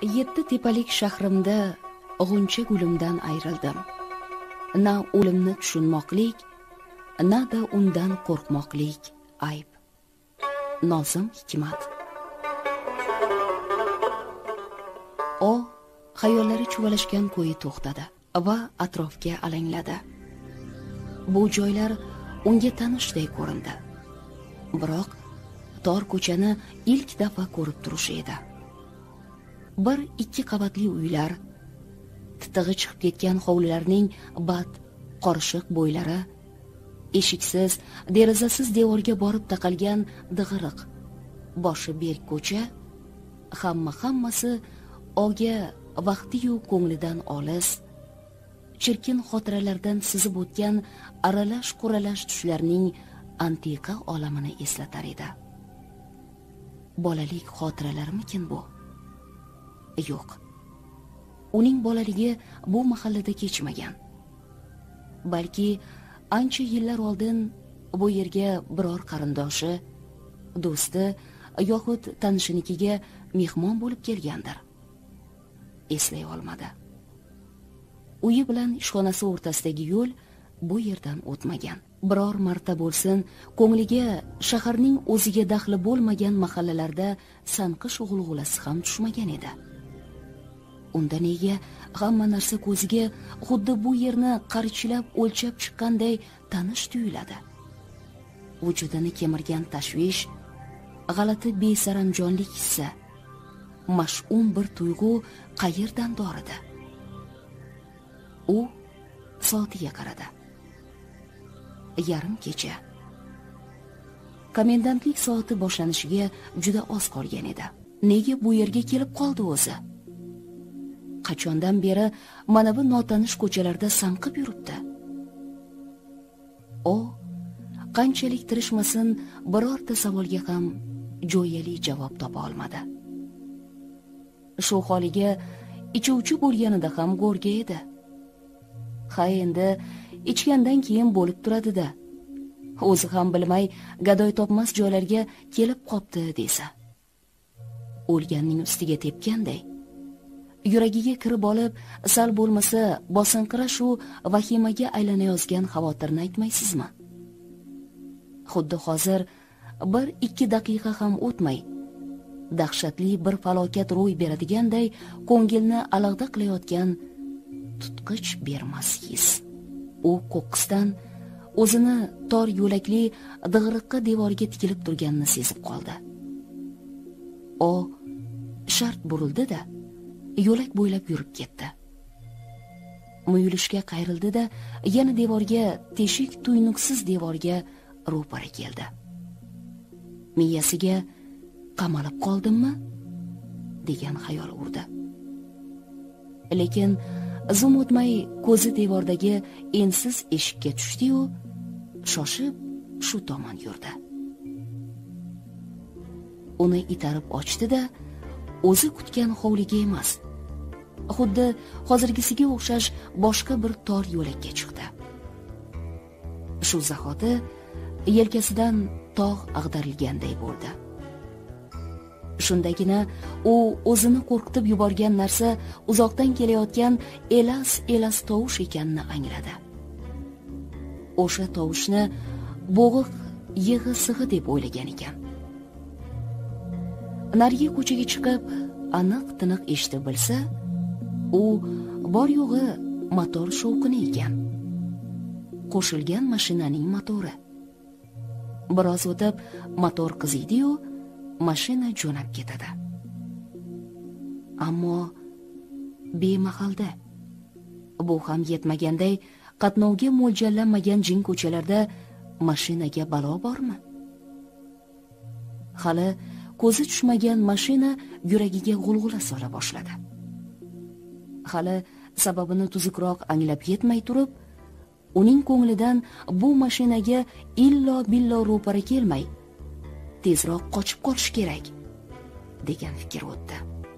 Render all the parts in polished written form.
Yetti tepalik shahrimda g'uncha gulimdan ayrildim. Na o'limni tushunmoqlik, na da undan qo'rqmoqlik ayb. Nozim Hikmat. O xayollari chuvalashgan ko'yi to'xtadi va atrofga alangladi. Bu joylar unga tanishdek ko'rindi. Biroq tor ko'chani ilk dafa ko'rib turish edi. Bir ikki qavatli uylar, titig'i chiqib ketgan hovlilarning bat qorishiq bo'ylari, eshiksiz, derazasiz devorga borib taqalgan dig'iriq, boshi berk ko'cha, hammasi oga vaqti-yu ko'nglidan olis, chirkin xotiralardan sizib o'tgan aralash-quralash tushlarning antiqa olamini eslatar edi. Bolalik xotiralarmikin bu? Yo'q. Uning bolaligi bu mahallada kechmagan. Balki ancha yillar oldin bu yerga biror qarindoshi, do'sti yoxud tanishinikiga mehmon bo'lib kelgandir. Eslay olmadi. Uyi bilan ishxonasi o'rtasidagi yo'l bu yerdan o'tmagan. Biror marta bo'lsin ko'ngliga shaharning o'ziga daxli bo'lmagan mahallalarda sanqish g'ulg'ulasi ham tushmagan edi. Unda nega hamma narsa ko'ziga xuddi bu yerni qarichilab o'lchab chiqqanday tanish tuyuladi? Vujudini kemirgan tashvish, g'alati besaranjonlik hissi, mash'um bir tuyg'u qayerdan doridi? U soatiga qaradi. Yarim kecha. Komendantlik soati boshlanishiga juda oz qolgan edi. Nega bu yerga kelib qoldi o'zi? Qachondan beri mana bu notanish ko'chalarda sanqib yuribdi? O qanchalik tirishmasin birorta savolga ham jo'yali javob topa olmadi. Shu holiga ichuvchi bo'lganida ham go'rga edi. Ha endi ichgandan keyin bo'lib turadi-da. O'zi ham bilmay gadoy topmas joylarga kelib qopti desa. O'lganning ustiga tepganday yuragiga kirib olib, sal bo'lmasa bosinqira shu vahimaga aylanayozgan xavotirni aytmaysizmi? Xuddi hozir 1-2 daqiqa ham o'tmay dahshatli bir falokat ro'y beradiganday ko'ngilni alag'da qilayotgan tutqich bermas his. U ko'qqisdan o'zini tor yo'lakli dig'iriqqa devorga tikilib turganini sezib qoldi. O shart burildi-da, yo'lak bo'ylab yurib ketdi. Muyulishga qayrildi-da, yana devorga, teshik tuynuksiz devorga ro'para keldi. Miyasiga qamalib qoldimmi degan xayol urdi. Lekin zum o'tmay ko'zi devordagi ensiz eshikka tushdi-yu, shoshib shu tomon yurdi. Uni itarib ochdi-da, o'zi kutgan hovliga emas, xuddi hozirgisiga o'xshash boshqa bir tor yo'lakka chiqdi. Shu zahoti yelkasidan tog' ag'darilganday bo'ldi. Shundagina u o'zini qo'rqitib yuborgan narsa uzoqdan kelayotgan elas tovush ekanini angladi. O'sha tovushni bo'g'iq yig'i-sig'i deb o'ylagan ekan. Narigi ko'chaga chiqib aniq-tiniq eshitib bilsa, u bor yo'g'i motor shovqini ekan. Qo'shilgan mashinaning motori. Biroz o'tib motor qiziydi-yu, mashina jo'nab ketadi. Ammo bemahalda bu ham yetmaganday qatnovga mo'ljallanmagan jin ko'chalarda mashinaga balo bormi? Hali ko'zi tushmagan mashina yuragiga g'ulg'ula sola boshladi. Hali sababini tuzukroq anglab yetmay turib, uning ko'nglidan bu mashinaga illo billo ro'para kelmay, tezroq qochib qolish kerak degan fikr o'tdi.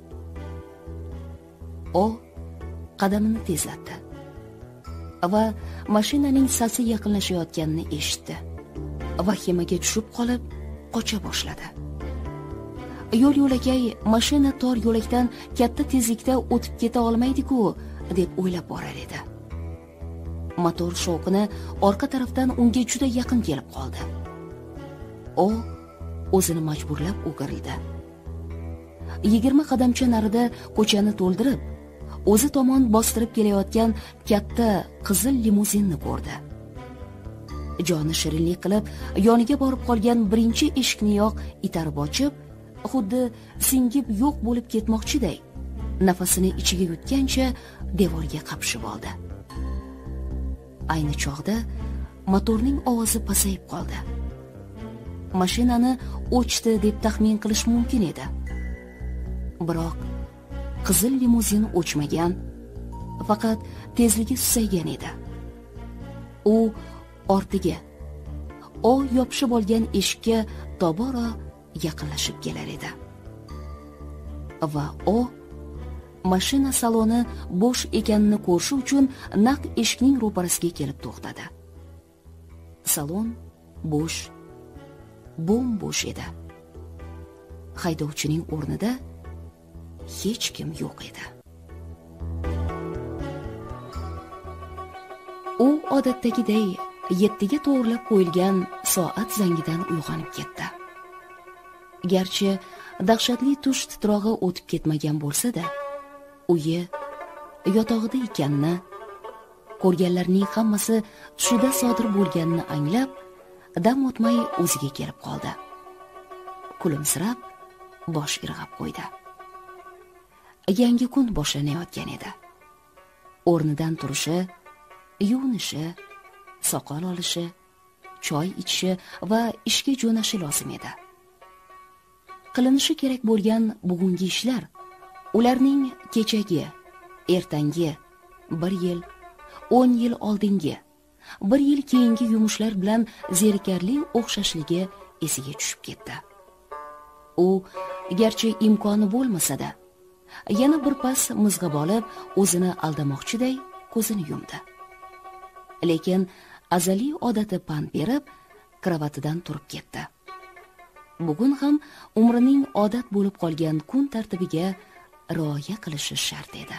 O qadamini tezlatdi va mashinaning sasi yaqinlashayotganini eshitdi. Vahimaga tushib qolib qocha boshladi. yo'l-yo'lakay mashina tor yo'lakdan katta tezlikda o'tib keta olmaydi-ku deb o'ylab borar edi. Motor shovqini orqa tarafdan unga juda yaqin kelib qoldi. O o'zini majburlab o'girildi. 20 qadamcha narida ko'chani to'ldirib, o'zi tomon bostirib kelayotgan katta qizil limuzinni ko'rdi. Joni shirinlik qilib, yoniga borib qolgan birinchi eshikniyoq itarib ochib, xuddi singib yo'q bo'lib ketmoqchiday, nafasini ichiga yutgancha devorga qapishib oldi. Ayni chog'da motorning ovozi pasayib qoldi. Mashinani o'chdi deb taxmin qilish mumkin edi. Biroq qizil limuzin o'chmagan, faqat tezligi susaygan edi. U ortiga, o yopishib olgan eshikka tobora yaqinlashib kelar edi. Va o mashina saloni bo'sh ekanini ko'rishi uchun naq eshikning ro'parasiga kelib to'xtadi. Salon bo'sh, bo'm-bo'sh edi. Haydovchining o'rnida hech kim yo'q edi. U odatdagiday 7ga to'g'rilab qo'yilgan soat zangidan uyg'onib ketdi. Garchi dahshatli tush titrog'i o'tib ketmagan bo'lsa-da, uyi yotog'ida ekanini, ko'rganlarning hammasi tushida sodir bo'lganini anglab, dam o'tmay o'ziga kelib qoldi. Kulimsirab, bosh irg'ab qo'ydi. Yangi kun boshlanayotgan edi. O'rnidan turishi, yuvinishi, soqol olishi, choy ichishi va ishga jo'nashi lozim edi. Qilinishi kerak bo'lgan bugungi ishlar ularning kechagi, ertangi, 1 yil, 10 yil oldingi, 1 yil keyingi yumushlar bilan zerikarli o'xshashligi esiga tushib ketdi. U garchi imkoni bo'lmasa-da, yana bir pas mizg'ib olib, o'zini aldamoqchiday ko'zini yumdi. Lekin azaliy odati pand berib, kravatidan turib ketdi. Bugun ham umrining odat bo'lib qolgan kun tartibiga rioya qilishi shart edi.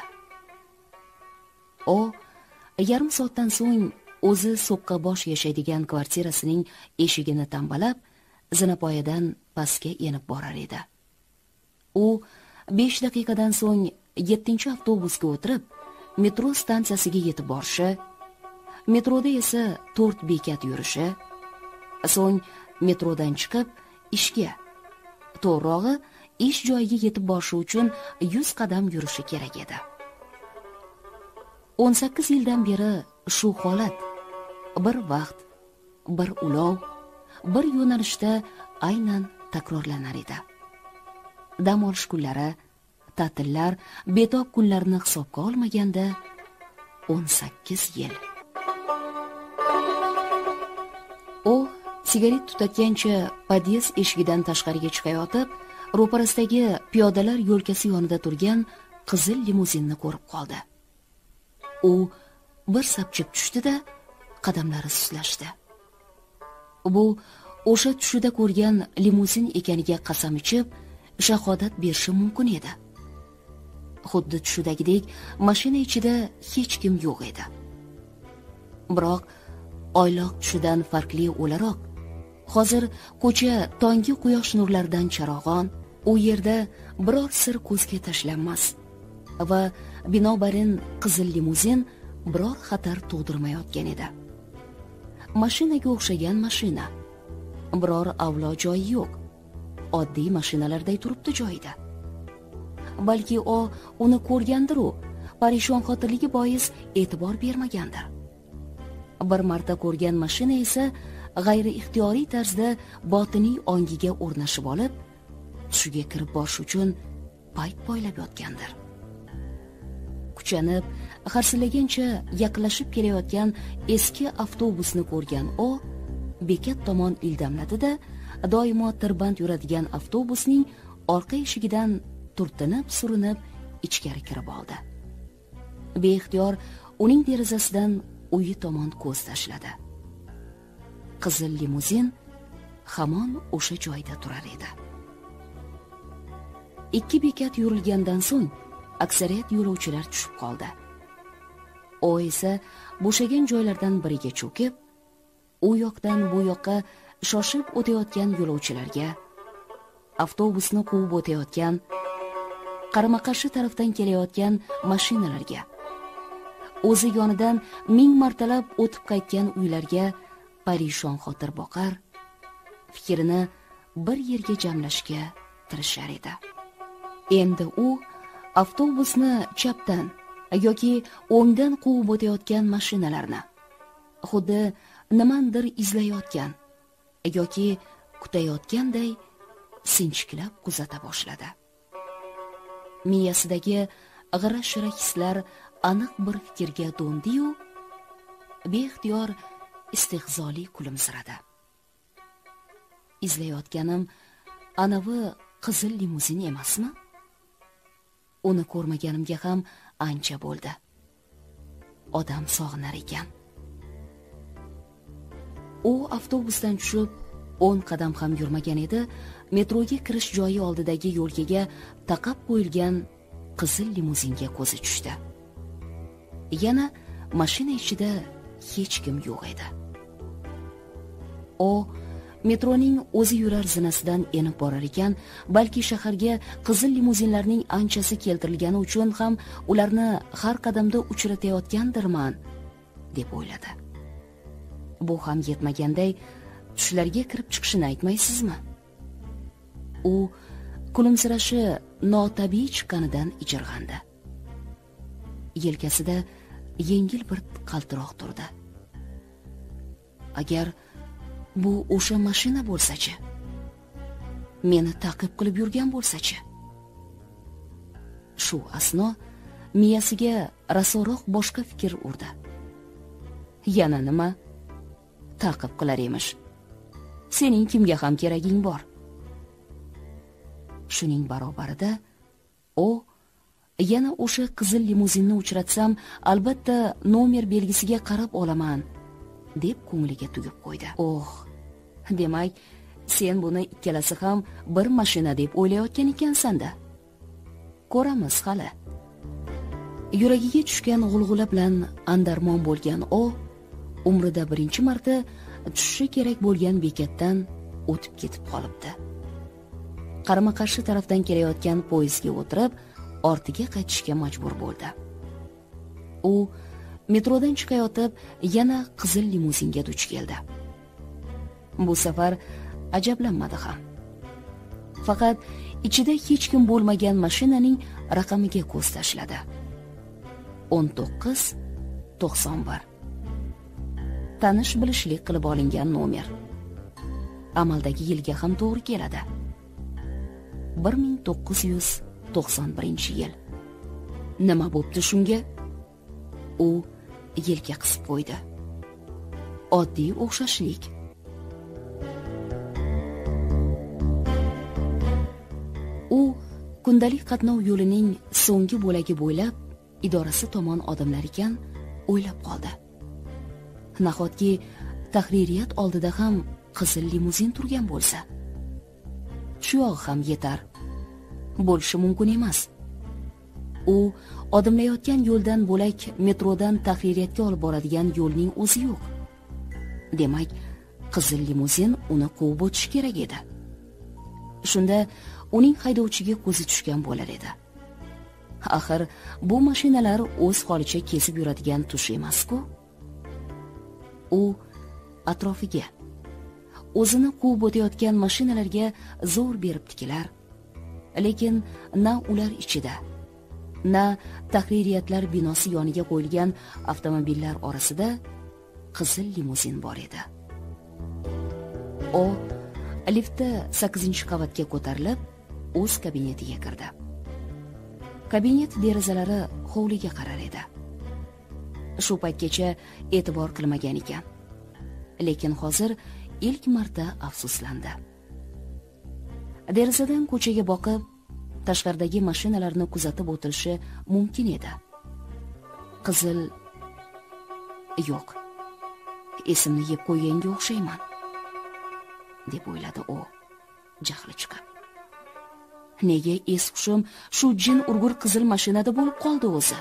O yarim soatdan so'ng o'zi so'qqa bosh yashaydigan kvartirasining eshigini tambalab, zinapoyadan pastga enib borar edi. U 5 daqiqadan so'ng 7-avtobusga o'tirib, metro stansiyasiga yetib borishi, metroda esa 4 bekat yurishi, so'ng metrodan chiqib ishga, to'g'rirog'i ish joyiga yetib borishi uchun 100 qadam yurishi kerak edi. 18 yildan beri shu holat bir vaqt, bir ulov, bir yo'nalishda aynan takrorlanar edi. Dam olish kunlari, ta'tillar, betob kunlarni hisobga olmaganda 18 yil. U sigaret tutatgancha podyezd eshigidan tashqariga chiqayotib, ro'parasidagi piyodalar yo'lkasi yonida turgan qizil limuzinni ko'rib qoldi. U bir sapchib tushdi-da, qadamlari suslashdi. Bu o'sha tushida ko'rgan limuzin ekaniga qasam ichib, shahodat berishi mumkin edi. Xuddi tushidagidek mashina ichida hech kim yo'q edi. Biroq oyloq tushidan farqli o'laroq, hozir ko'cha tonggi quyosh nurlaridan charog'on, u yerda biror sir ko'zga tashlanmas va binobarin qizil limuzin biror xatar tug'dirmayotgan edi. Mashinaga o'xshagan mashina, biror avlo joyi yo'q. Oddiy mashinalarday turibdi joyida. Balki o uni ko'rgandir-u, parishon xotirligi bois e'tibor bermagandir. Bir marta ko'rgan mashina esa g'ayri ixtiyoriy tarzda botiniy ongiga o'rnashib olib, tushiga kirib borish uchun payt poylab yotgandir. Kuchanib, harsillagancha yaqinlashib kelayotgan eski avtobusni ko'rgan o bekat tomon ildamladi-da, doimo tirband yuradigan avtobusning orqa eshigidan turtinib-surinib ichkari kirib oldi. Beixtiyor uning derazasidan uyi tomon ko'z tashladi. Qizil limuzin hamon o'sha joyda turar edi. 2 bekat yurilgandan so'ng aksariyat yo'lovchilar tushib qoldi. O esa bo'shagan joylardan biriga cho'kib, u yoqdan bu yoqqa shoshib o'tayotgan yo'lovchilarga, avtobusni quvib o'tayotgan, qarama-qarshi tarafdan kelayotgan mashinalarga, o'zi yonidan 1000 martalab o'tib qaytgan uylarga parishon xotir boqar, fikrini bir yerga jamlashga tirishar edi. Endi u avtobusni chapdan yoki o'ngdan quvib o'tayotgan mashinalarni xuddi nimandir izlayotgan yoki kutayotganday sinchiklab kuzata boshladi. Miyasidagi g'ira-shira hislar aniq bir fikrga do'ndi-yu, beixtiyor istehzoli kulimsiradi. Izlayotganim anavi qizil limuzin emasmi? Uni ko'rmaganimga ham ancha bo'ldi. Odam sog'inar ekan. U avtobusdan tushib 10 qadam ham yurmagan edi, metroga kirish joyi oldidagi yo'lkaga taqab qo'yilgan qizil limuzinga ko'zi tushdi. Yana mashina ichida hech kim yo'q edi. O metroning o'zi yurar zinasidan enib borar ekan, balki shaharga qizil limuzinlarning anchasi keltirilgani uchun ham ularni har qadamda uchratayotgandirman deb o'yladi. Bu ham yetmaganday tushlarga kirib chiqishini aytmaysizmi? U kulimsirashi notabiiy chiqqanidan ijirg'andi. Yelkasida yengil bir qaltiroq turdi. Agar bu o'sha mashina bo'lsa-chi? Meni ta'qib qilib yurgan bo'lsa-chi? Shu asno miyasiga rasoroq boshqa fikr urdi. Yana nima? Ta'qib qilar emish. Sening kimga ham keraging bor? Shuning barobarida o yana o'sha qizil limuzinni uchratsam, albatta nomer belgisiga qarab olaman deb ko'ngliga tugib qo'ydi. Oh, demak, sen buni ikkalasi ham bir mashina deb o'ylayotgan ekansan-da. Ko'ramiz hali. Yuragiga tushgan g'ulg'ula bilan andarmon bo'lgan o umrida birinchi marta tushishi kerak bo'lgan bekatdan o'tib ketib qolibdi. Qarama-qarshi tarafdan kelayotgan poyezdga o'tirib, ortiga qaytishga majbur bo'ldi. U metrodan chiqayotib yana qizil limuzinga duch keldi. Bu safar ajablanmadi ham. Faqat ichida hech kim bo'lmagan mashinaning raqamiga ko'z tashladi. 1991. Tanish bilishlik qilib olingan nomer. Amaldagi yilga ham to'g'ri keladi. 1991-yil. Nima bo'pti shunga? U yelka qisib qo'ydi. Oddiy o'xshashlik. U kundalik qatnov yo'lining so'nggi bo'lagi bo'ylab idorasi tomon odamlar ekan, o'ylab qoldi. Nahotki tahririyat oldida ham qizil limuzin turgan bo'lsa, shu yog'i ham yetar. Bo'lishi mumkin emas. U odimlayotgan yo'ldan bo'lak metrodan tahririyatga olib boradigan yo'lning o'zi yo'q. Demak, qizil limuzin uni quvib o'tishi kerak edi. Shunda uning haydovchiga ko'zi tushgan bo'lar edi. Axir bu mashinalar o'z holicha kesib yuradigan tush emas-ku. U atrofiga, o'zini quvib o'tayotgan mashinalarga zo'r berib tikilar. Lekin na ular ichida, na tahririyatlar binosi yoniga qo'yilgan avtomobillar orasida qizil limuzin bor edi. O liftda 8-qavatga ko'tarilib, o'z kabinetiga kirdi. Kabinet derazalari hovliga qarar edi. Shu paytgacha e'tibor qilmagan ekan. Lekin hozir ilk marta afsuslandi. Derazadan ko'chaga boqib, tashqaridagi mashinalarni kuzatib o'tilishi mumkin edi. Qizil yo'q. Esimni yeb qo'yganga o'xshayman, deb o'yladi u, jahli chiqib. Nega es-hushim shu jin urgur qizil mashinada bo'lib qoldi o'zi?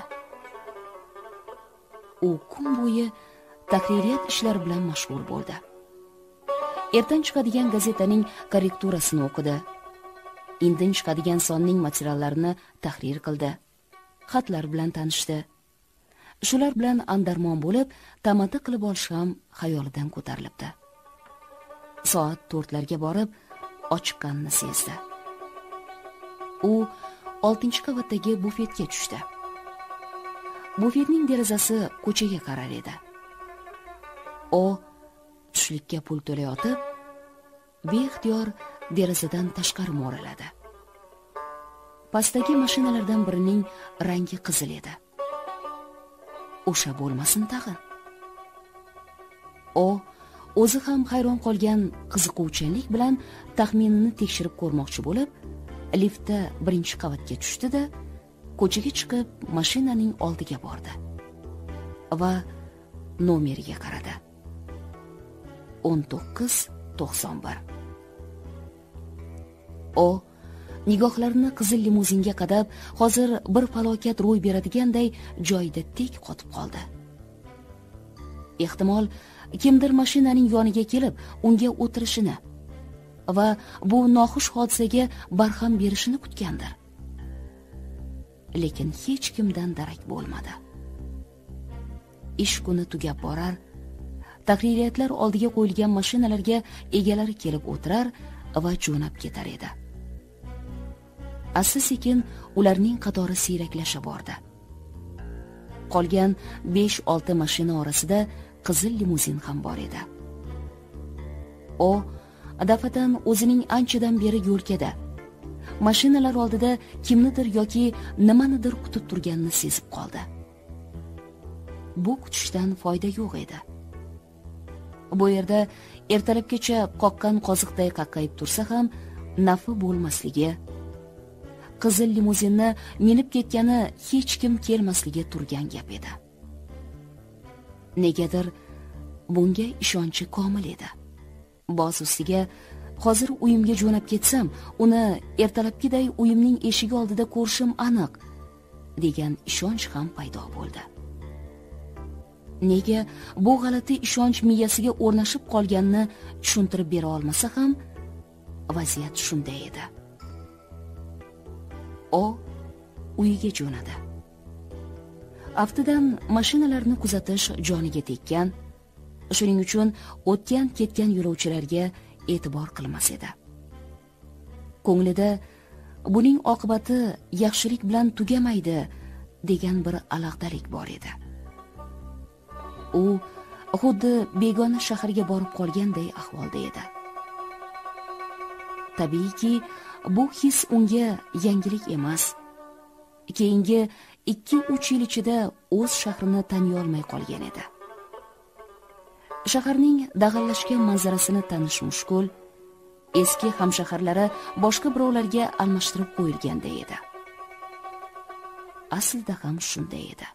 U kun bo'yi tahririyat ishlari bilan mashg'ul bo'ldi. Ertan chiqadigan gazetaning korrekturasini o'qidi. Indin chiqadigan sonning materiallarini tahrir qildi. Xatlar bilan tanishdi. Shular bilan andarmon bo'lib, tamati qilib olish ham xayolidan ko'tarilibdi. Soat 4larga borib, ochiqqanini sezdi. U 6-qavatdagi bufetga tushdi. Bufetning derazasi ko'chaga qarar edi. O tushlikka pul to'layotib, beixtiyor derazadan tashqari mo'raladi. Pastdagi mashinalardan birining rangi qizil edi. O'sha bo'lmasin tag'in. O o'zi ham hayron qolgan qiziquvchanlik bilan taxminini tekshirib ko'rmoqchi bo'lib, liftda 1-qavatga tushdi-da, ko'chaga chiqib mashinaning oldiga bordi va nomeriga qaradi. 1991. O nigohlarini qizil limuzinga qadab, hozir bir falokat ro'y beradiganday joyida tek qotib qoldi. Ehtimol kimdir mashinaning yoniga kelib, unga o'tirishini va bu noxush hodisaga barham berishini kutgandir. Lekin hech kimdan darak bo'lmadi. Ish kuni tugab borar, tahririyatlar oldiga qo'yilgan mashinalarga egalari kelib o'tirar va jo'nab ketar edi. Asta-sekin ularning qatori siyraklasha bordi. Qolgan 5-6 mashina orasida qizil limuzin ham bor edi. O dafatan o'zining anchadan beri yo'lkada, mashinalar oldida kimnidir yoki nimanidir kutib turganini sezib qoldi. Bu kutishdan foyda yo'q edi. Bu yerda ertalabgacha qoqqan qoziqday qaqqayib tursa ham nafi bo'lmasligi, qizil limuzinni minib ketgani hech kim kelmasligi turgan gap edi. Negadir bunga ishonchi komil edi. Boz ustiga hozir uyimga jo'nab ketsam, uni ertalabkiday uyimning eshigi oldida ko'rishim aniq degan ishonch ham paydo bo'ldi. Nega bu g'alati ishonch miyasiga o'rnashib qolganini tushuntirib bera olmasa ham, vaziyat shunday edi. O uyiga jo'nadi. Aftidan mashinalarni kuzatish joniga tekkan, shuning uchun o'tgan-ketgan yo'lovchilarga e'tibor qilmas edi. Ko'nglida buning oqibati yaxshilik bilan tugamaydi degan bir alaqdalik bor edi. U xuddi begona shaharga borib qolganday ahvolda edi. Tabiiyki, bu his unga yangilik emas. Keyingi 2-3 yil ichida o'z shahrini taniy olmay qolgan edi. Shaharning dag'allashgan manzarasini tanish mushkul, eski hamshaharlari boshqa birovlarga almashtirib qo'yilganday edi. Aslida ham shunday edi.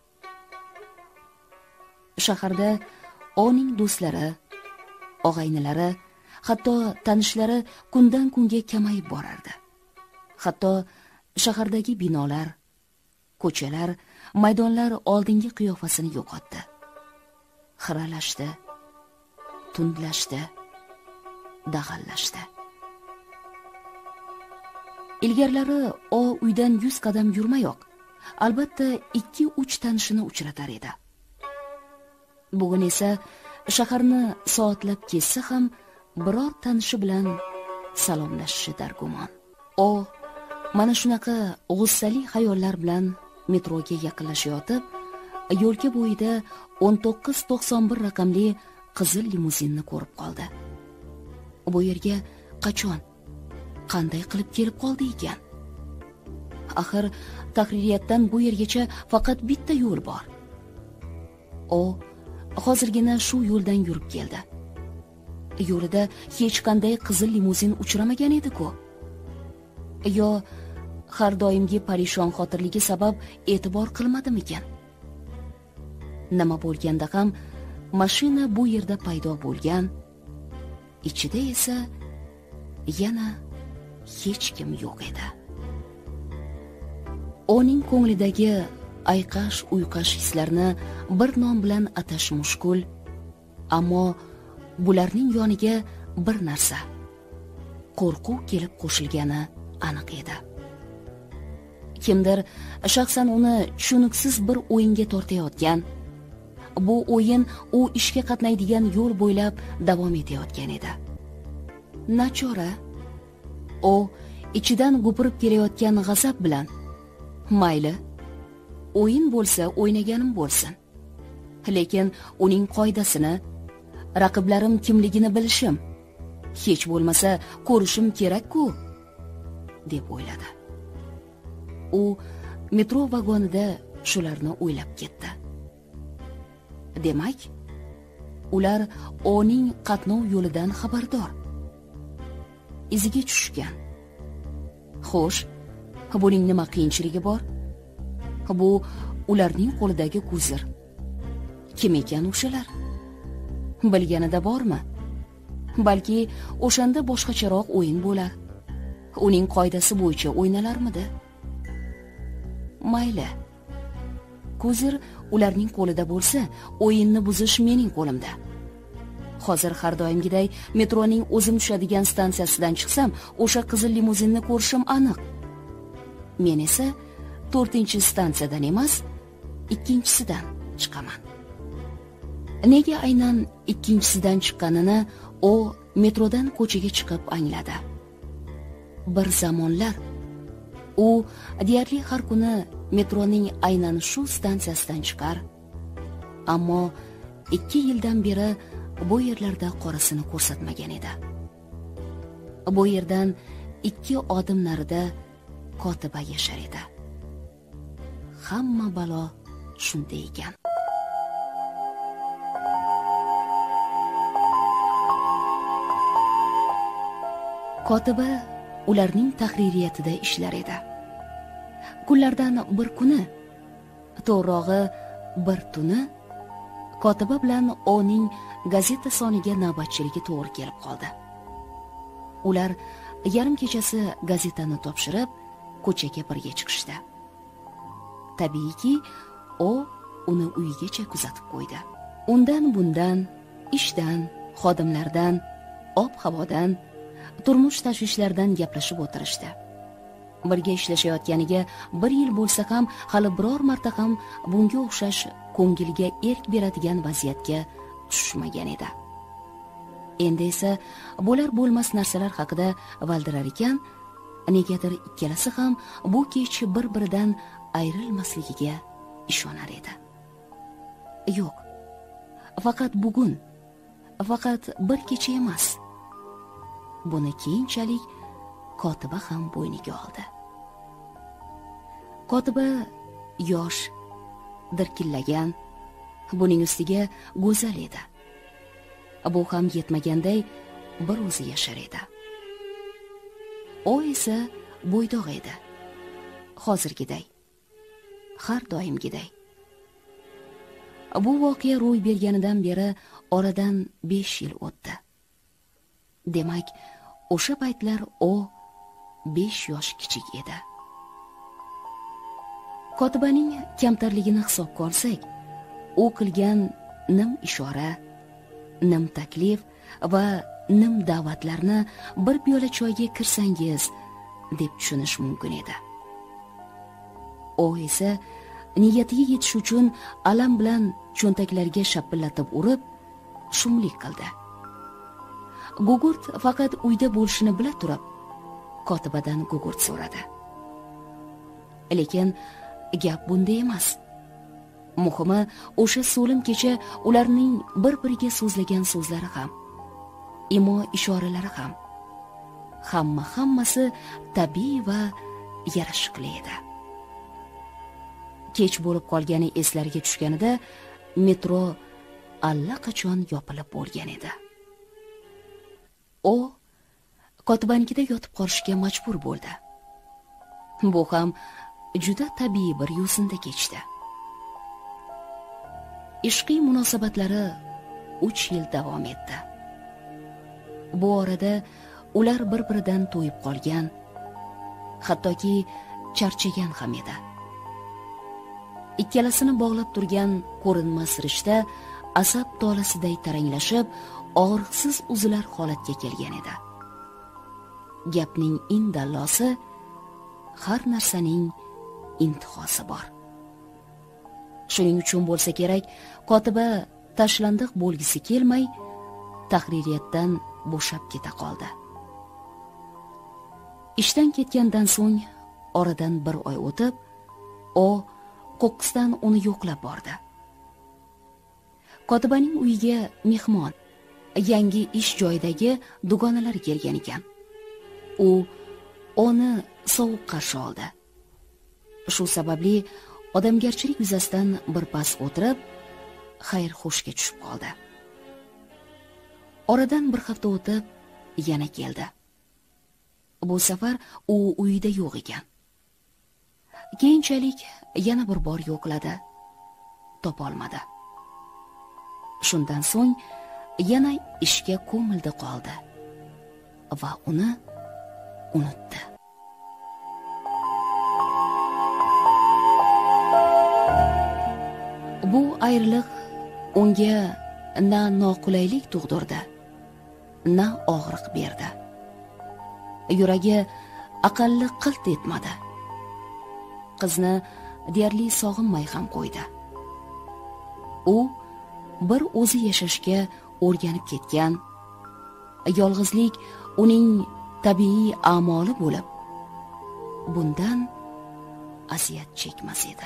Shaharda oning do'stlari, og'aynilari, hatto tanishlari kundan kunga kamayib borardi. Hatto shahardagi binolar, ko'chalar, maydonlar oldingi qiyofasini yo'qotdi. Xiralashdi, tundlashdi, dag'allashdi. Ilgarlari o uydan 100 qadam yurmayoq, albatta 2-3 tanishini uchratar edi. Bugun esa shaharni soatlab kessa ham biror tanishi bilan salomlashishi dargumon. O mana shunaqa g'ussali xayollar bilan metroga yaqinlashayotib, yo'lka bo'yida 1991 raqamli qizil limuzinni ko'rib qoldi. Bu yerga qachon, qanday qilib kelib qoldi ekan? Axir tahririyatdan bu yergacha faqat bitta yo'l bor. O hozirgina shu yo'ldan yurib keldi. Yo'lida hech qanday qizil limuzin uchramagan edi-ku. Yo har doimgi parishon xotirligi sabab e'tibor qilmadimikan? Nima bo'lganda ham mashina bu yerda paydo bo'lgan, ichida esa yana hech kim yo'q edi. Uning ko'nglidagi ayqash-uyqash hislarni bir nom bilan atash mushkul, ammo bularning yoniga bir narsa qo'rquv kelib qo'shilgani aniq edi. Kimdir shaxsan uni tushuniksiz bir o'yinga tortayotgan, bu o'yin u ishga qatnaydigan yo'l bo'ylab davom etayotgan edi. Nachora, u ichidan gupirib kelayotgan g'azab bilan, mayli, o'yin bo'lsa o'ynaganim bo'lsin, lekin uning qoidasini, raqiblarim kimligini bilishim, hech bo'lmasa ko'rishim kerak-ku, deb o'yladi. U metro vagonida shularni o'ylab ketdi. Demak, ular uning qatnov yo'lidan xabardor, iziga tushgan. Xo'sh, buning nima qiyinchiligi bor? Bu ularning qo'lidagi kuzir. Kim ekan o'shalar? Bilganida bormi? Balki o'shanda boshqacharoq o'yin bo'lar. Uning qoidasi bo'yicha o'ynalarmidi? Mayli. Kuzir ularning qo'lida bo'lsa, o'yinni buzish mening qo'limda. Hozir har doimgiday metroning o'zim tushadigan stansiyasidan chiqsam, o'sha qizil limuzinni ko'rishim aniq. Men esa 4-stansiyadan emas, 2-sidan chiqaman. Nega aynan 2-sidan chiqqanini u metrodan ko'chaga chiqib angladi. Bir zamonlar u deyarli har kuni metroning aynan shu stansiyasidan chiqar, ammo 2 yildan beri bu yerlarda qorasini ko'rsatmagan edi. Bu yerdan 2 odim narida kotiba yashar edi. Hamma balo shunda ekan. Kotiba ularning tahririyatida ishlar edi. Kunlardan bir kuni, to'g'rog'i bir tuni, kotiba bilan uning gazeta soniga navbatchiligi to'g'ri kelib qoldi. Ular yarim kechasi gazetani topshirib, ko'chaga birga chiqishdi. Tabiiyki, uni uyigacha kuzatib qo'ydi. Undan bundan, ishdan, xodimlardan, ob-havodan, turmush tashvishlaridan gaplashib o'tirishdi. Birga ishlashayotganiga 1 yil bo'lsa ham hali biror marta ham bunga o'xshash ko'ngilga erk beradigan vaziyatga tushmagan edi. Endi esa bo'lar bo'lmas narsalar haqida valdirar ekan, negadir ikkalasi ham bu kech bir-biridan ayrilmasligiga ishonar edi. Yo'q, faqat bugun, faqat bir kecha emas. Buni keyinchalik kotiba ham bo'yniga oldi. Kotiba yosh, dirkillagan, buning ustiga go'zal edi. Bu ham yetmaganday bir o'zi yashar edi. U esa bo'ydoq edi. Hozirgiday, har doimgiday. Bu voqea ro'y berganidan beri oradan 5 yil o'tdi. Demak, o'sha paytlar u 5 yosh kichik edi. Kotibaning kamtarligini hisobga olsak, u qilgan nim ishora, nim taklif va nim da'vatlarni bir piyola choyga kirsangiz deb tushunish mumkin edi. U esa niyatiga yetish uchun alam bilan cho'ntaklariga shapillatib urib, shumlik qildi. Gugurt faqat uyda bo'lishini bila turib, kotibadan gugurt so'radi. Lekin gap bunda emas. Muhimi, o'sha so'lim kecha ularning bir-biriga so'zlagan so'zlari ham, imo ishoralari ham, hammasi tabiiy va yarashiqli edi. Kech bo'lib qolgani eslariga tushganida metro allaqachon yopilib bo'lgan edi. U kotibanikida yotib qolishga majbur bo'ldi. Bu ham juda tabiiy bir yo'sinda kechdi. Ishqiy munosabatlari 3 yil davom etdi. Bu orada ular bir-biridan to'yib qolgan, hattoki charchagan ham edi. ikkalasini bog'lab turgan ko'rinmas rishta asab tolasiday taranglashib, og'riqsiz uzilar holatga kelgan edi. Gapning indallosi, har narsaning intihosi bor. Shuning uchun bo'lsa kerak, kotiba tashlandiq bo'lgisi kelmay, tahririyatdan bo'shab keta qoldi. Ishdan ketgandan so'ng, oradan bir oy o'tib, o qo'qqisdan uni yo'qlab bordi. Kotibaning uyiga mehmon, yangi ish joyidagi dugonalar kelgan ekan. U uni sovuq qarshi oldi. Shu sababli odamgarchilik yuzasidan bir pas o'tirib, xayr-xushga tushib qoldi. Oradan bir hafta o'tib, yana keldi. Bu safar u uyida yo'q ekan. Keyinchalik yana bir bor yo'qladi, topolmadi. Shundan so'ng yana ishga ko'mildi qoldi va uni unutdi. Bu ayriliq unga na noqulaylik tug'dirdi, na og'riq berdi. Yuragi aqalli qilt etmadi. Qizni deyarli sog'inmay ham qo'ydi. U bir o'zi yashashga o'rganib ketgan, yolg'izlik uning tabiiy a'moli bo'lib, bundan aziyat chekmas edi.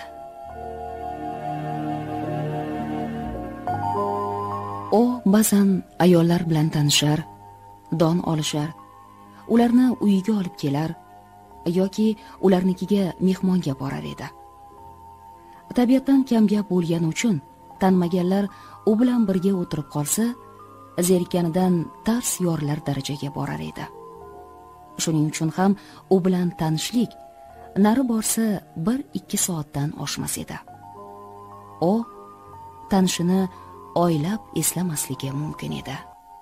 O ba'zan ayollar bilan tanishar, don olishar, ularni uyiga olib kelar yoki ularnikiga mehmonga borar edi. Tabiatdan kamgap bo'lgani uchun tanmaganlar u bilan birga o'tirib qolsa, zerikkanidan tars yorilar darajaga borar edi. Shuning uchun ham u bilan tanishlik nari borsa 1-2 soatdan oshmas edi. O tanishini oylab eslamasligi mumkin edi.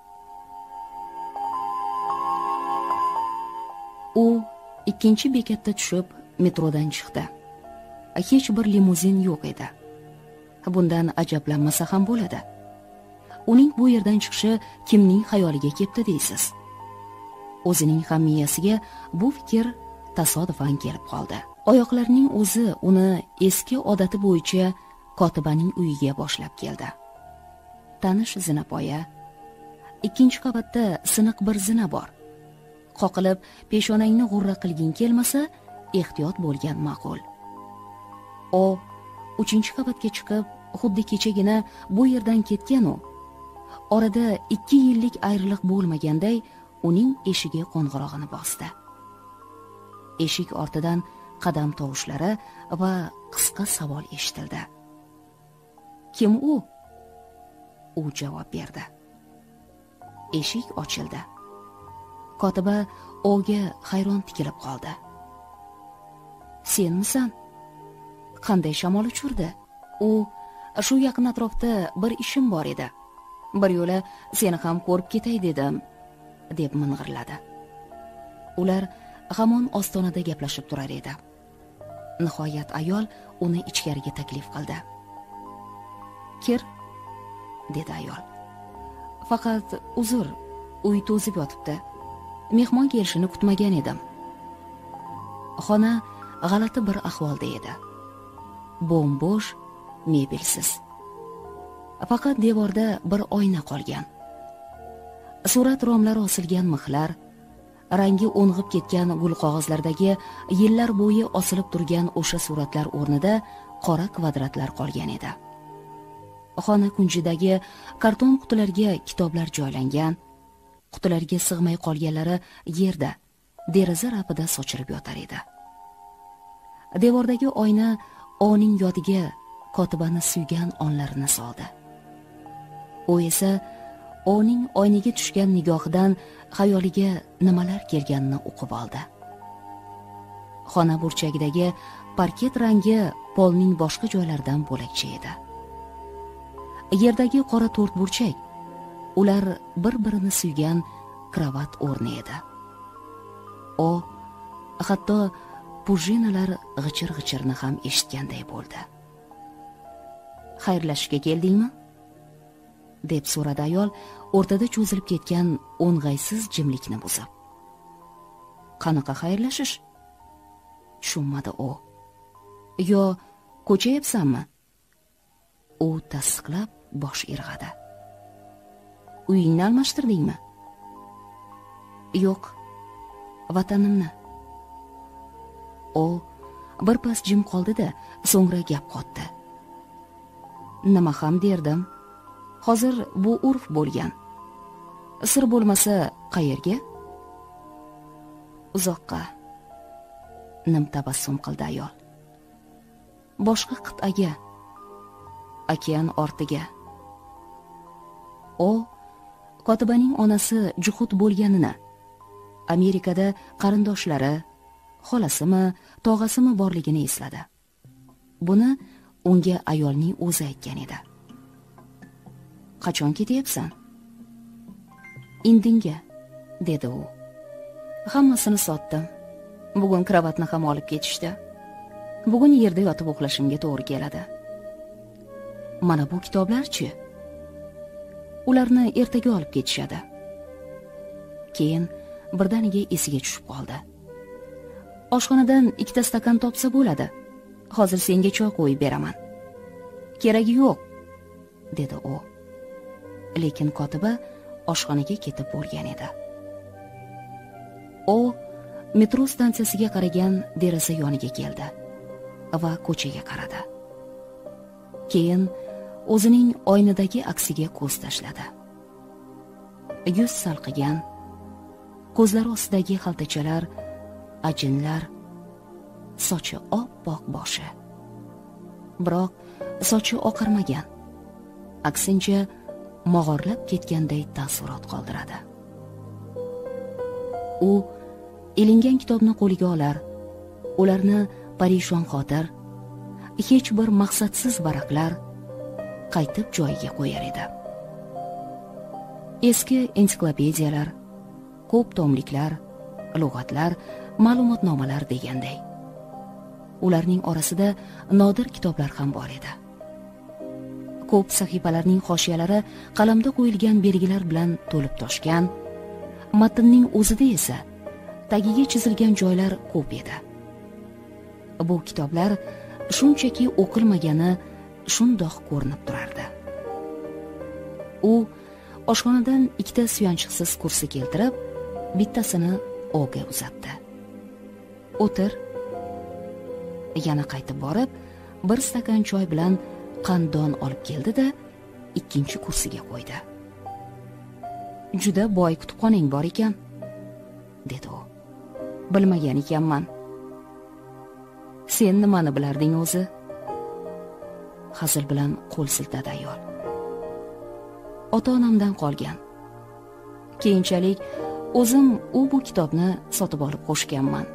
U ikkinchi bekatda tushib metrodan chiqdi. Hech bir limuzin yo'q edi. Bundan ajablanmasa ham bo'ladi. Uning bu yerdan chiqishi kimning xayoliga kelibdi deysiz? O'zining ham miyasiga bu fikr tasodifan kelib qoldi. Oyoqlarining o'zi uni eski odati bo'yicha kotibaning uyiga boshlab keldi. Tanish zinapoya. 2-qavatda siniq bir zina bor. Qoqilib peshonangni g'urra qilgin kelmasa, ehtiyot bo'lgan ma'qul. O 3-qavatga chiqib, xuddi kechagina bu yerdan ketgan u. Orada 2 yillik ayriliq bo'lmaganday uning eshigi qo'ng'irog'ini bosdi. Eshik ortidan qadam tovushlari va qisqa savol eshitildi. Kim u? U javob berdi. Eshik ochildi. Kotiba o'ga hayron tikilib qoldi. Senmisan? Qanday shamol uchirdi? U shu yaqin atrofda bir ishim bor edi. Bir yo'la seni ham ko'rib ketay dedim, deb ming'irladi. Ular hamon ostonada gaplashib turar edi. Nihoyat ayol uni ichkariga taklif qildi. Kir, dedi ayol. Faqat uzr, uy to'zib yotibdi. Mehmon kelishini kutmagan edim. Xona g'alati bir ahvolda edi. Bo'm-bo'sh, mebelsiz. Faqat devorda bir oyna qolgan. Surat romlari osilgan mixlar, rangi o'ng'ib ketgan gul qog'ozlardagi yillar bo'yi osilib turgan o'sha suratlar o'rnida qora kvadratlar qolgan edi. Xona kunjidagi karton qutilarga kitoblar joylangan, qutilarga sig'may qolganlari yerda, deraza rapida sochilib yotar edi. Devordagi oyna oning yodiga kotibani suygan onlarini soldi. U esa oning oynaga tushgan nigohidan xayoliga nimalar kelganini o'qib oldi. Xona burchagidagi parket rangi polning boshqa joylaridan bo'lakcha edi. Yerdagi qora to'rt burchak, ular bir-birini suygan kravat o'rni edi. O hatto pujinalar g'ichir-g'ichirni ham eshitganday bo'ldi. xayrlashishga keldingmi? deb so'radi ayol o'rtada cho'zilib ketgan o'ng'aysiz jimlikni buzib. Qanaqa xayrlashish? Tushunmadi u. Yo ko'chayapsanmi? U tasdiqlab bosh irg'adi. Uyingni almashtirdingmi? Yo'q, vatanimni. O birpas jim qoldi-da, so'ngra gap qotdi. Nima ham derdim? Hozir bu urf bo'lgan. Sir bo'lmasa, qayerga? Uzoqqa. Nim tabassum qildi ayol. Boshqa qit'aga, okean ortiga. O kotibaning onasi juhud bo'lganini, Amerikada qarindoshlari, xolasimi, tog'asimi borligini esladi. Buni unga ayolning o'zi aytgan edi. Qachon ketyapsan? Indinga, dedi u. Hammasini sotdim. Bugun kravatni ham olib ketishdi. Bugun yerda yotib uxlashimga to'g'ri keladi. Mana bu kitoblar-chi? Ularni ertaga olib ketishadi. Keyin birdaniga esiga tushib qoldi. Oshxonadan 2 stakan topsa bo'ladi. Hozir senga choy qo'yib beraman. Keragi yo'q, dedi u. Lekin kotiba oshxonaga ketib bo'lgan edi. U metro stansiyasiga qaragan deraza yoniga keldi va ko'chaga qaradi. Keyin o'zining oynadagi aksiga ko'z tashladi. Yuz salqigan, ko'zlari ostidagi xaltachalar, ajinlar, sochi oppoq boshi. Biroq sochi oqarmagan. Aksincha mog'orlab ketganday taassurot qoldiradi. U ilingan kitobni qo'liga olar, ularni parishon xotir, hech bir maqsadsiz varaqlar qaytib joyiga qo'yar edi. Eski ensiklopediyalar, ko'p tomliklar, lug'atlar, ma'lumotnomalar deganday. Ularning orasida nodir kitoblar ham bor edi. Ko'p sahifalarning hoshiyalari qalamda qo'yilgan belgilar bilan to'lib toshgan, matnning o'zida esa tagiga chizilgan joylar ko'p edi. Bu kitoblar shunchaki o'qilmagani shundoq ko'rinib turardi. U oshxonadan 2 suyanchiqsiz kursi keltirib, bittasini O'ga uzatdi. O'tir. Yana qaytib borib, 1 stakan choy bilan qandon olib keldi-da, 2-chi kursiga qo'ydi. Juda boy kutubxonang bor ekan, dedi u. Bilmagan ekanman. Sen nimani bilarding o'zi? Hazil bilan qo'l siltadi ayol. Ota-onamdan qolgan. Keyinchalik o'zim bu kitobni sotib olib qo'shganman.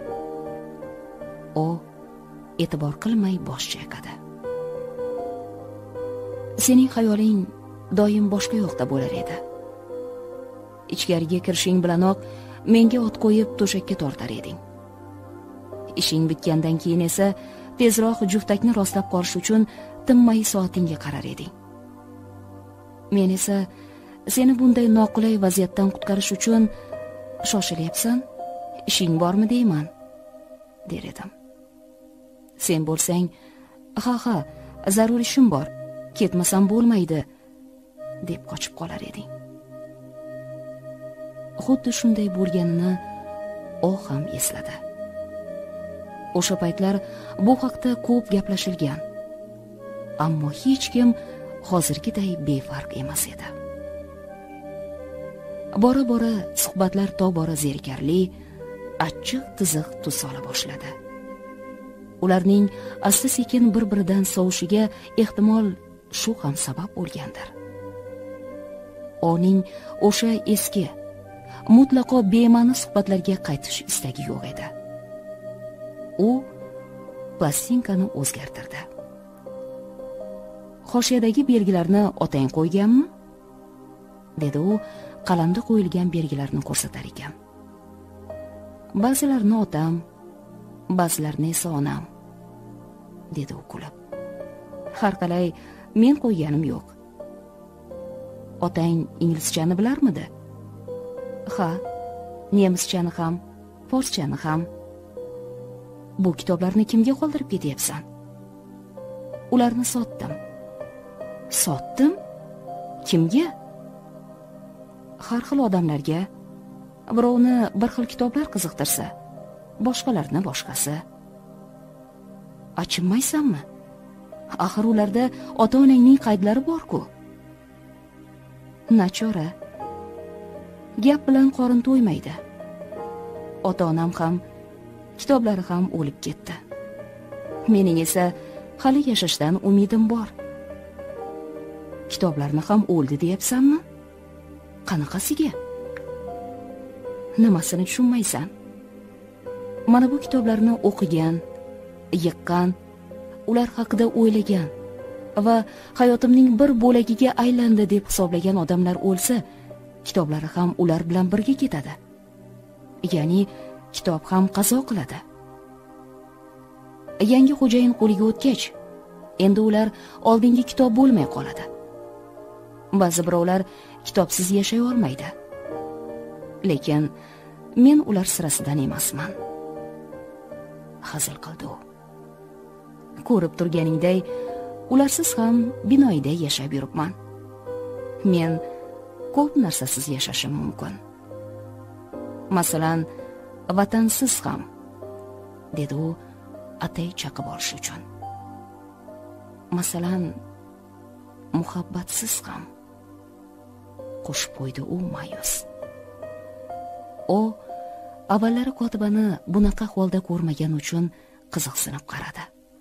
O e'tibor qilmay bosh chayqadi. Sening xayoling doim boshqa yoqda bo'lar edi. Ichkariga kirishing bilanoq menga ot qo'yib to'shakka tortar eding. Ishing bitgandan keyin esa tezroq juftakni rostlab qolish uchun tinmay soatingga qarar eding. Men esa seni bunday noqulay vaziyatdan qutqarish uchun shoshilyapsan, ishing bormi deyman, der edim. Sen bo'lsang, ha, zarur ishim bor, ketmasam bo'lmaydi, deb qochib qolar eding. Xuddi shunday bo'lganini o ham esladi. O'sha paytlar bu haqda ko'p gaplashilgan, ammo hech kim hozirgiday befarq emas edi. Bora-bora suhbatlar tobora zerikarli, achchiq tiziq tus ola boshladi. Ularning asta-sekin bir-biridan sovushiga ehtimol shu ham sabab bo'lgandir. Uning o'sha eski, mutlaqo bema'ni suhbatlarga qaytish istagi yo'q edi. U plastinkani o'zgartirdi. Hoshiyadagi belgilarni otang qo'yganmi? dedi u qalamda qo'yilgan belgilarni ko'rsatar ekan. Ba'zilarini otam, ba'zilarini esa onam, dedi u kulib. Har qalay men qo'yganim yo'q. Otang inglizchani bilarmidi? Ha, nemischani ham, forschani ham. Bu kitoblarni kimga qoldirib ketyapsan? Ularni sotdim. Sotdim? Kimga? Har xil odamlarga. Birovni bir xil kitoblar qiziqtirsa, boshqalarni boshqasi. Achinmaysanmi? Axir ularda ota-onangning qaydlari bor-ku. Nachora. Gap bilan qorin to'ymaydi. Ota-onam ham, kitoblari ham o'lib ketdi. Mening esa hali yashashdan umidim bor. Kitoblarni ham o'ldi deyapsanmi? Qanaqasiga? Nimasini tushunmaysan? Mana bu kitoblarni o'qigan, yiqqan, ular haqida o'ylagan va hayotimning bir bo'lagiga aylandi deb hisoblagan odamlar o'lsa, kitoblari ham ular bilan birga ketadi. Ya'ni kitob ham qazo qiladi. Yangi xo'jayin qo'liga o'tgach, endi ular oldingi kitob bo'lmay qoladi. Ba'zi birovlar kitobsiz yashay olmaydi. Lekin men ular sirasidan emasman. Hazil qildi u. Ko'rib turganingday, ularsiz ham binoyda yashab yuribman. Men ko'p narsasiz yashashim mumkin. Masalan, vatansiz ham, dedi u atay chaqib olish uchun. Masalan, muhabbatsiz ham, qo'shib qo'ydi u ma'yus. O avvallari kotibani bunaqa holda ko'rmagan uchun qiziqsinib qaradi.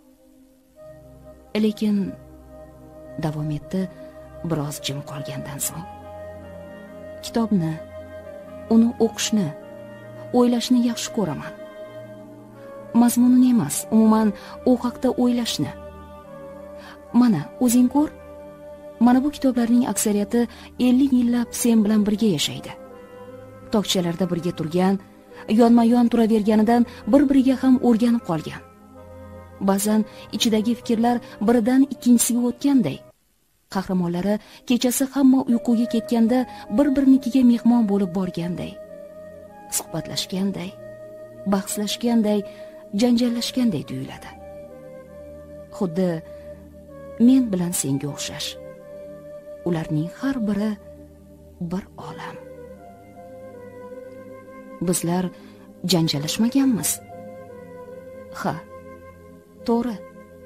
Lekin davom etdi biroz jim qolgandan so'ng. Kitobni, uni o'qishni, o'ylashni yaxshi ko'raman. Mazmunini emas, umuman u haqda o'ylashni. Mana, o'zing ko'r. Mana bu kitoblarning aksariyati 50 yillab sen bilan birga yashaydi. Tokchalarda birga turgan, yonma-yon turaverganidan bir-biriga ham o'rganib qolgan. Ba'zan ichidagi fikrlar biridan ikkinchisiga o'tganday. Qahramonlari kechasi hamma uyquga ketganda bir-birinikiga mehmon bo'lib borganday. Suhbatlashganday, bahslashganday, janjallashganday tuyuladi. Xuddi men bilan senga o'xshash. Ularning har biri bir olam. Bizlar janjallashmaganmiz. Ha, to'g'ri.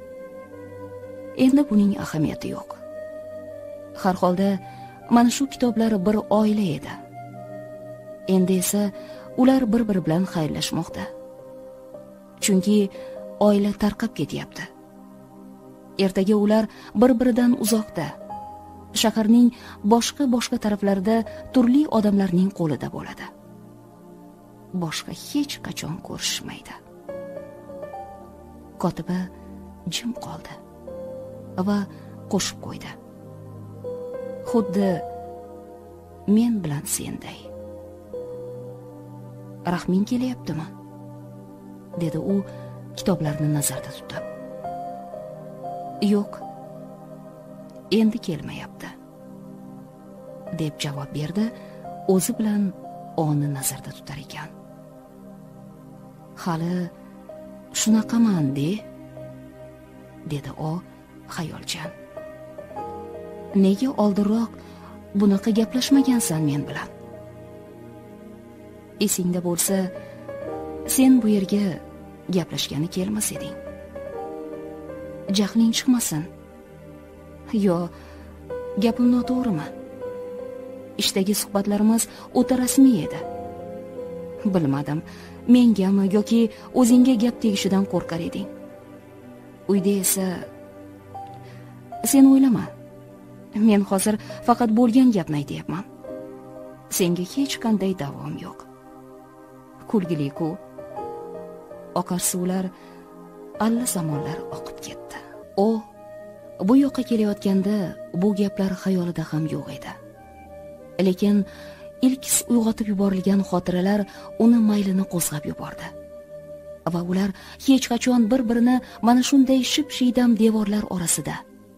Endi buning ahamiyati yo'q. Har holda mana shu kitoblar bir oila edi. Endi esa ular bir-biri bilan xayrlashmoqda. Chunki oila tarqab ketyapti. Ertaga ular bir-biridan uzoqda, shaharning boshqa taraflarida turli odamlarning qo'lida bo'ladi. Boshqa hech qachon ko'rishmaydi. Kotiba jim qoldi va qo'shib qo'ydi. Xuddi men bilan senday. Rahming kelyaptimi? Dedi u kitoblarni nazarda tutib. Yo'q. Endi kelmayapti, deb javob berdi, o'zi bilan onni nazarda tutar ekan. Hali shunaqaman-de, dedi o xayolchan. Nega oldinroq bunaqa gaplashmagansan men bilan? Esingda bo'lsa, sen bu yerga gaplashgani kelmas eding. Jahling chiqmasin. Yo, gapim noto'g'rimi? Ishdagi suhbatlarimiz o'ta rasmiy edi. Bilmadim, mengami yoki o'zingga gap tegishidan qo'rqar eding. Uyda esa sen o'ylama. Men hozir faqat bo'lgan gapni aytayapman. Senga hech qanday davom yo'q. Kulgili-ku. Oqar suvlar alla zamonlar oqib ketdi. O bu yoqqa kelayotganda bu gaplar xayolida ham yo'q edi. Lekin ilk uyg'otib yuborilgan xotiralar uni maylini qo'zg'ab yubordi. Va ular hech qachon bir-birini mana shunday ship-shiydam devorlar orasida,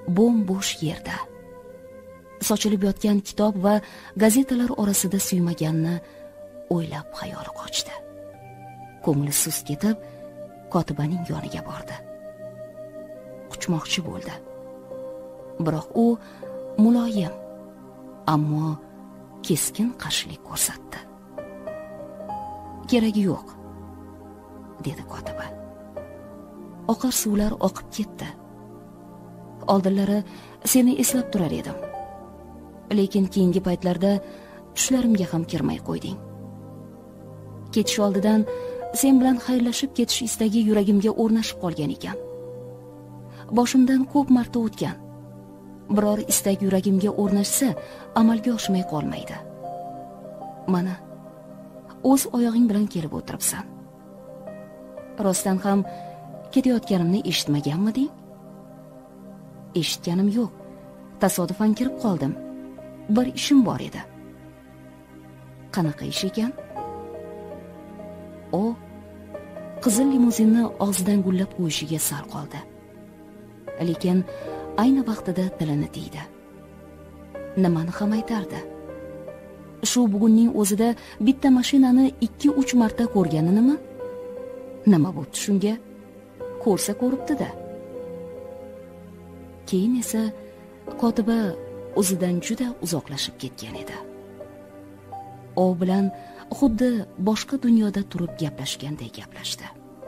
bo'm-bo'sh yerda sochilib yotgan kitob va gazetalar orasida suymaganni o'ylab xayoli qochdi. Ko'ngli sust ketib, kotibaning yoniga bordi. Quchmoqchi bo'ldi. Biroq u muloyim, ammo keskin qarshilik ko'rsatdi. "Keragi yo'q", dedi kotiba. "Oqar suvlar oqib ketdi. Oldinlari seni eslab turar edim. Lekin keyingi paytlarda tushlarimga ham kirmay qo'yding. Ketish oldidan sen bilan xayrlashib ketish istagi yuragimga o'rnashib qolgan ekan. Boshimdan ko'p marta o'tgan. Biror istak yuragimga o'rnashsa, amalga oshmay qolmaydi. Mana, o'z oyog'ing bilan kelib o'tiribsan. Rostdan ham ketayotganimni eshitmaganmiding?" "Eshitganim yo'q. Tasodifan kirib qoldim. Bir ishim bor edi." "Qanaqa ish ekan?" O qizil limuzinni og'zidan gullab qo'yishiga sal qoldi. Lekin ayni vaqtida tilini tiydi. Nimani ham aytardi? Shu bugunning o'zida bitta mashinani 2-3 marta ko'rganinimi? Nima bo'pti shunga? Ko'rsa ko'ribdi-da. Keyin esa kotiba o'zidan juda uzoqlashib ketgan edi. O bilan xuddi boshqa dunyoda turib gaplashganday gaplashdi.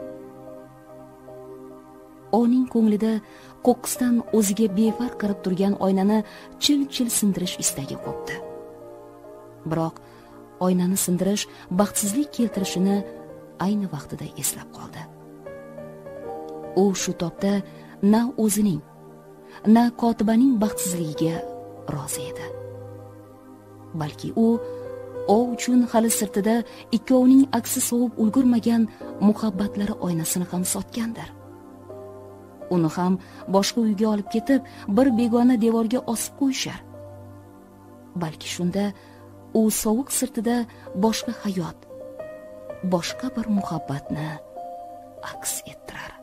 O'ning ko'nglida qo'qqisdan o'ziga befarq qarab turgan oynani chil-chil sindirish istagi qo'pdi. Biroq oynani sindirish baxtsizlik keltirishini ayni vaqtida eslab qoldi. U shu topda na o'zining, na kotibaning baxtsizligiga rozi edi. Balki u uchun hali sirtida ikkovining aksi sovib ulgurmagan muhabbatlari oynasini ham sotgandir. Uni ham boshqa uyga olib ketib, bir begona devorga osib qo'yishar. Balki shunda u sovuq sirtida boshqa hayot, boshqa bir muhabbatni aks ettirar.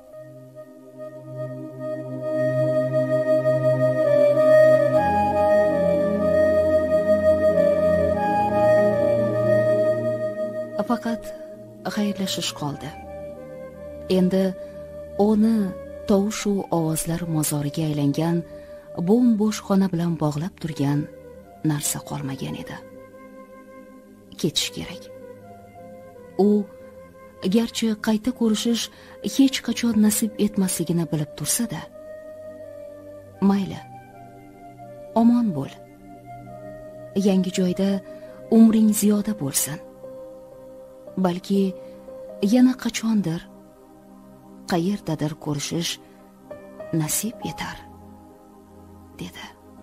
Faqat xayrlashish qoldi. Endi uni tovushu ovozlar mozoriga aylangan bo'm-bo'sh xona bilan bog'lab turgan narsa qolmagan edi. Ketish kerak. U garchi qayta ko'rishish hech qachon nasib etmasligini bilib tursa-da, mayli, omon bo'l. Yangi joyda umring ziyoda bo'lsin. Balki yana qachondir, qayerdadir ko'rishish nasib etar, dedi.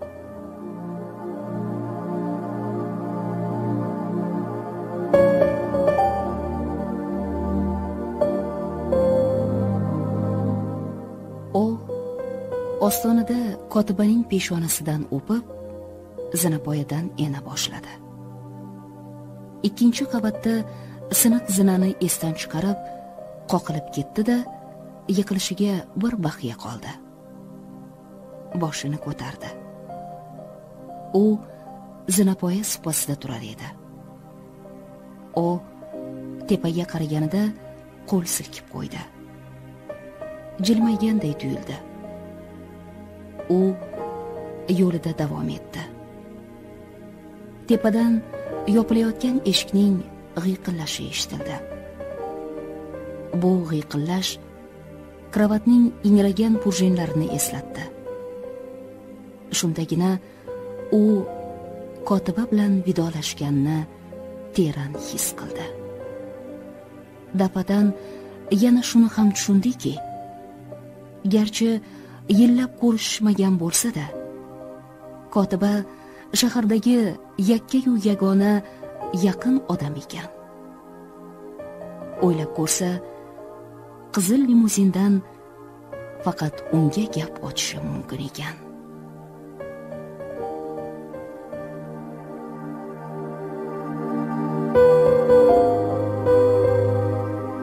O ostonada kotibaning peshonasidan o'pib, zinapoyadan ena boshladi. Ikkinchi qavatda siniq zinani esdan chiqarib, qoqilib ketdi-da, yiqilishiga bir baqiya qoldi. Boshini ko'tardi. U zinapoya supasida turar edi. O tepaga qaraganida qo'l silkib qo'ydi. Jilmayganday tuyuldi. U yo'lida davom etdi. Tepadan yopilayotgan eshikning g'iyqillashi eshitildi. Bu g'iyqillash kravatning ingragan purjinlarini eslatdi. Shundagina u kotiba bilan vidolashganini teran his qildi. Dafadan yana shuni ham tushundiki, garchi yillab ko'rishmagan bo'lsa-da, kotiba shahardagi yakka-yu yagona yaqin odam ekan. O'ylab ko'rsa, qizil limuzindan faqat unga gap ochishi mumkin ekan.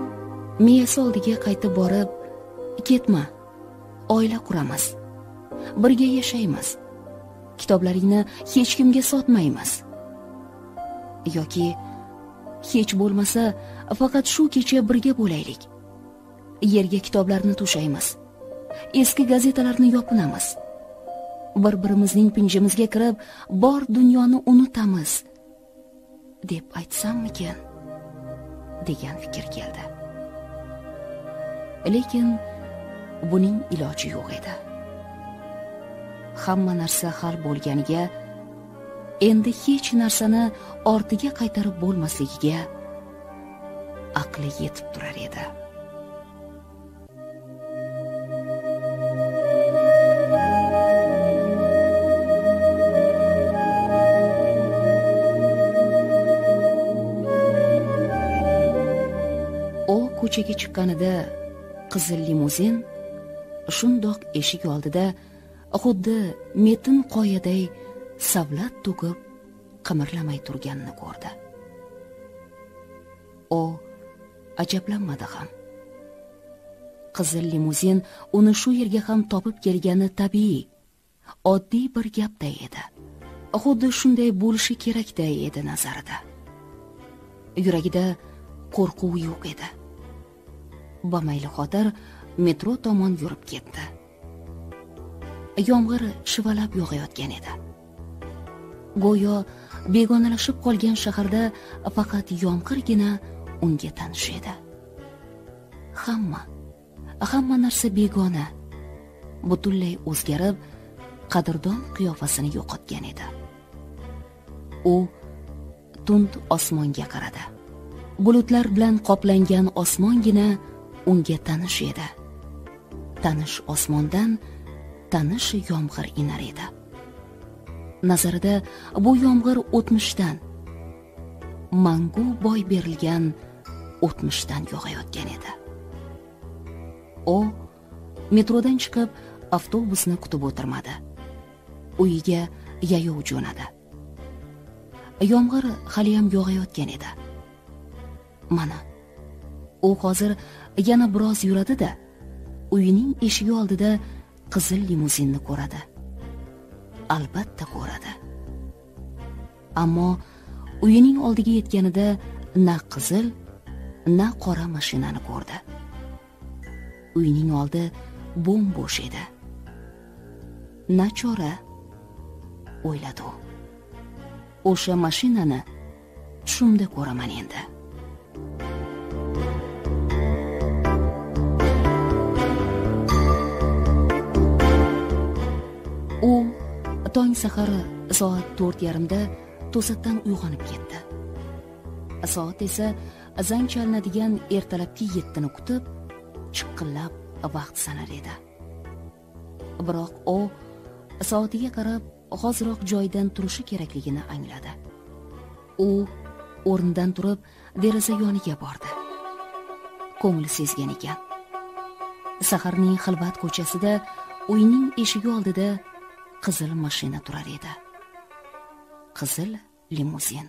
Miyasi oldiga qaytib borib, ketma, oila quramiz. birga yashaymiz. Kitoblaringni hech kimga sotmaymiz. Yoki hech bo'lmasa faqat shu kecha birga bo'laylik. Yerga kitoblarni to'shaymiz. Eski gazetalarni yopinamiz. Bir-birimizning pinjimizga kirib, bor dunyoni unutamiz, deb aytsammikin, degan fikr keldi. Lekin buning iloji yo'q edi. Hamma narsa hal bo'lganiga, endi hech narsani ortiga qaytarib bo'lmasligiga aqli yetib turar edi. Ko'chaga chiqqanida qizil limuzin shundoq eshik oldida xuddi metin qoyaday savlat to'kib qimirlamay turganini ko'rdi. O ajablanmadi ham. Qizil limuzin uni shu yerga ham topib kelgani tabiiy, oddiy bir gapday edi. Xuddi shunday bo'lishi kerakday edi nazarida. Yuragida qo'rquv yo'q edi. Bamayli xotir metro tomon yurib ketdi. Yomg'ir shivalab yog'ayotgan edi. Go'yo begonalashib qolgan shaharda faqat yomg'irgina unga tanish edi. Hamma narsa begona, butunlay o'zgarib, qadrdon qiyofasini yo'qotgan edi. U tund osmonga qaradi. Bulutlar bilan qoplangan osmongina unga tanish edi. Tanish osmondan tanish yomg'ir inar edi. Nazarida bu yomg'ir o'tmishdan, mangu boy berilgan o'tmishdan yog'ayotgan edi. O metrodan chiqib avtobusni kutib o'tirmadi. Uyiga yayov jo'nadi. Yomg'ir hali ham yog'ayotgan edi. Mana u hozir yana biroz yuradi-da, uyining eshigi oldida qizil limuzinni ko'radi. Albatta ko'radi. Ammo uyining oldiga yetganida na qizil, na qora mashinani ko'rdi. Uyining oldi bo'm-bo'sh edi. Nachora, o'yladi u. O'sha mashinani tushimda ko'raman endi. U tong sahari soat 4:30da to'satdan uyg'onib ketdi. Soat esa zang chalinadigan ertalabki 7ni kutib, chiqqillab vaqt sanar edi. Biroq u soatiga qarab hoziroq joyidan turishi kerakligini angladi. U o'rnidan turib deraza yoniga bordi. Ko'ngli sezgan ekan. Saharning xilvat ko'chasida uyining eshigi oldida qizil mashina turar edi. Qizil limuzin.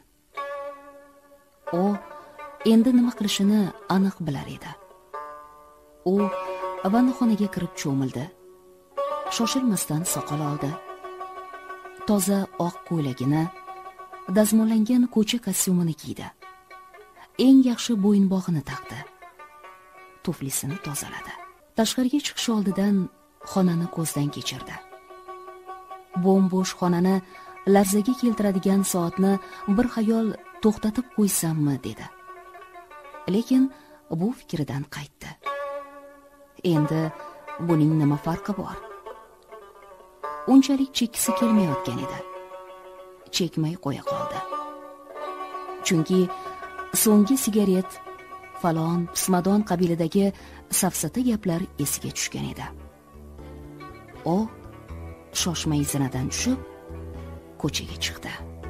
U endi nima qilishini aniq bilar edi. U vannaxonaga kirib cho'mildi. Shoshilmasdan soqol oldi. Toza oq ko'ylagini, dazmollangan ko'cha kostyumini kiydi. Eng yaxshi bo'yinbog'ini taqdi. Tuflisini tozaladi. Tashqariga chiqish oldidan xonani ko'zdan kechirdi. Bo'm-bo'sh xonani larzaga keltiradigan soatni bir xayol to'xtatib qo'ysammi dedi. Lekin bu fikridan qaytdi. Endi buning nima farqi bor? Unchalik chekkisi kelmayotgan edi. Chekmay qo'ya qoldi. Chunki so'nggi sigaret, falon, pismadon qabilidagi safsata gaplar esiga tushgan edi. O shoshmay zinadan tushib ko'chaga chiqdi.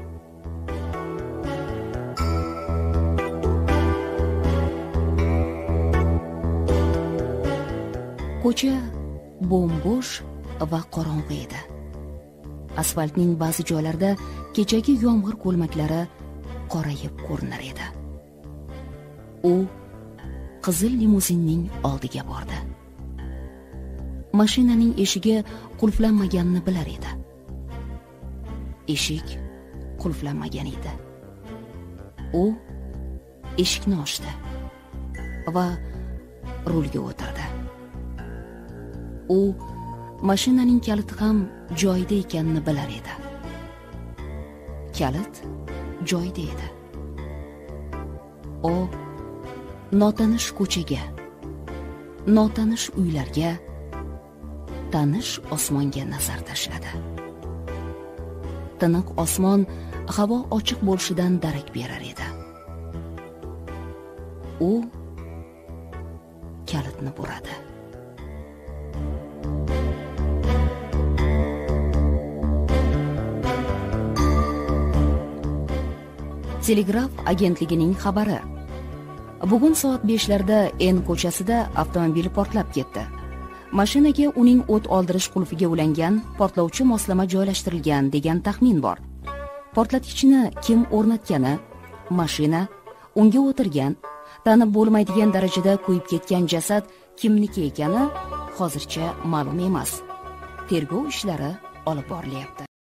Ko'cha bo'm-bo'sh va qorong'i edi. Asfaltning ba'zi joylarida kechagi yomg'ir ko'lmaklari qorayib ko'rinar edi. U qizil limuzinning oldiga bordi. mashinaning eshigi qulflanmaganini bilar edi. Eshik qulflanmagan edi. U eshikni ochdi va rulga o'tirdi. U mashinaning kaliti ham joyida ekanini bilar edi. Kalit joyida edi. O notanish ko'chaga, notanish uylarga, tanish osmonga nazar tashladi. Tiniq osmon havo ochiq bo'lishidan darak berar edi. U kalitni buradi. Telegraf agentligining xabari. Bugun soat 5larda N ko'chasida avtomobil portlab ketdi. Mashinaga uning o't oldirish qulfiga ulangan portlovchi moslama joylashtirilgan degan taxmin bor. Portlatgichni kim o'rnatgani, mashina, unga o'tirgan, tanib bo'lmaydigan darajada kuyib ketgan jasad kimniki ekani hozircha ma'lum emas. Tergov ishlari olib borilyapti.